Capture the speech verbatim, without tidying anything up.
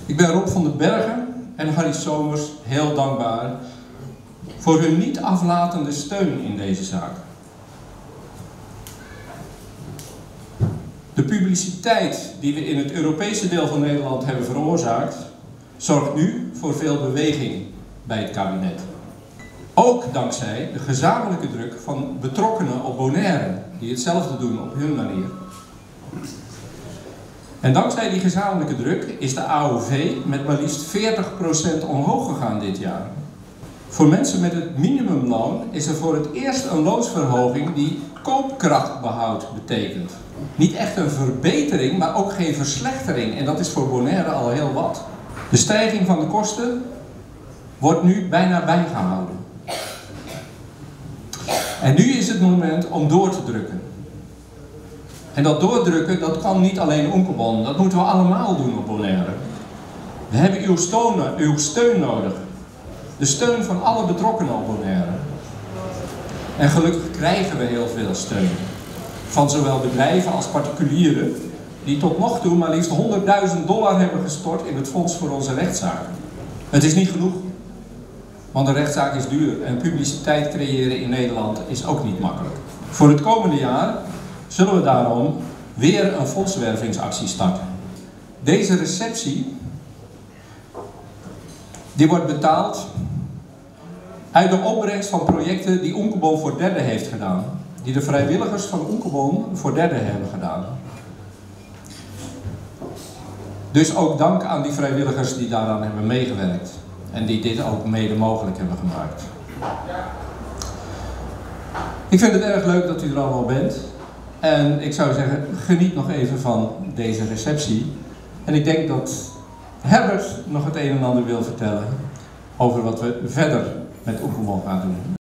Ik ben Rob van den Bergen en Harry Somers heel dankbaar voor hun niet aflatende steun in deze zaak. De publiciteit die we in het Europese deel van Nederland hebben veroorzaakt, zorgt nu voor veel beweging bij het kabinet. Ook dankzij de gezamenlijke druk van betrokkenen op Bonaire, die hetzelfde doen op hun manier. En dankzij die gezamenlijke druk is de A O V met maar liefst veertig procent omhoog gegaan dit jaar. Voor mensen met het minimumloon is er voor het eerst een loonsverhoging die koopkrachtbehoud betekent. Niet echt een verbetering, maar ook geen verslechtering. En dat is voor Bonaire al heel wat. De stijging van de kosten wordt nu bijna bijgehouden. En nu is het moment om door te drukken. En dat doordrukken, dat kan niet alleen Onkelbon. Dat moeten we allemaal doen op Bonaire. We hebben uw steun, uw steun nodig. De steun van alle betrokkenen op Bonaire. En gelukkig krijgen we heel veel steun. Van zowel bedrijven als particulieren, die tot nog toe maar liefst honderdduizend dollar hebben gestort in het fonds voor onze rechtszaak. Het is niet genoeg, want een rechtszaak is duur en publiciteit creëren in Nederland is ook niet makkelijk. Voor het komende jaar zullen we daarom weer een fondswervingsactie starten. Deze receptie die wordt betaald uit de opbrengst van projecten die Onkelbon voor derden heeft gedaan. Die de vrijwilligers van Onkelbon voor derden hebben gedaan. Dus ook dank aan die vrijwilligers die daaraan hebben meegewerkt. En die dit ook mede mogelijk hebben gemaakt. Ik vind het erg leuk dat u er allemaal bent. En ik zou zeggen, geniet nog even van deze receptie. En ik denk dat Herbert nog het een en ander wil vertellen over wat we verder met Onkelbon gaan doen.